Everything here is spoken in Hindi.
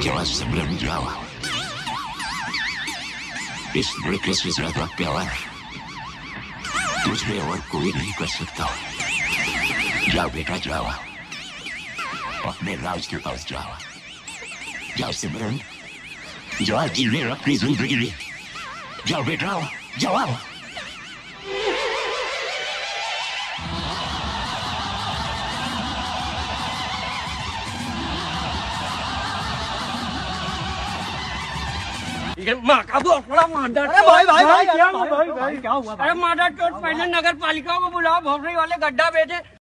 Jelas sebelum Jawa. Is berkes Israel Pilar. Dus lewatku ini kasih tahu. Jauh beda Jawa. Pak merah itu aus Jawa. Jauh sebelum Jawa di merah prison begini. Jauh beda Jawa. माँ का बहुत बड़ा मादर। अरे भाई भाई भाई क्या हुआ? अरे मादर चोट पहले नगर पालिका को बुलाओ, भोसड़ी वाले गड्ढा बेचे।